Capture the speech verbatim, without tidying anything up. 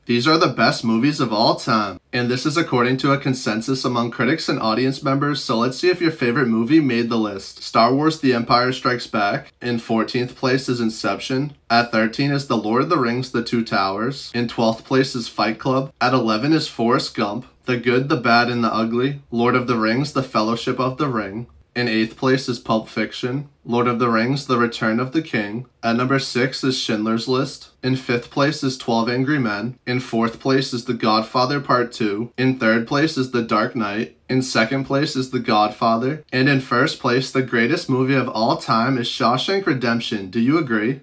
These are the best movies of all time, and this is according to a consensus among critics and audience members, so let's see if your favorite movie made the list. Star Wars The Empire Strikes Back. In fourteenth place is Inception. At thirteen is The Lord of the Rings The Two Towers. In twelfth place is Fight Club. At eleven is Forrest Gump. The Good, the Bad, and the Ugly. Lord of the Rings The Fellowship of the Ring. In eighth place is Pulp Fiction. Lord of the Rings The Return of the King. At number six is Schindler's List. In fifth place is twelve Angry Men. In fourth place is The Godfather Part two. In third place is The Dark Knight. In second place is The Godfather. And in first place, the greatest movie of all time is Shawshank Redemption. Do you agree?